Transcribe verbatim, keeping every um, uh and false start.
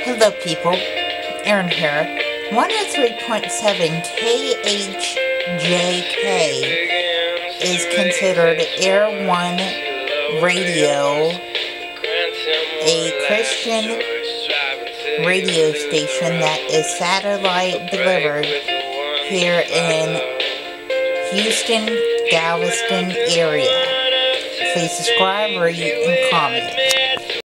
Hello people, Aaron here. one oh three point seven K H J K is considered Air One Radio, a Christian radio station that is satellite delivered here in Houston, Galveston area. Please subscribe, rate, and comment.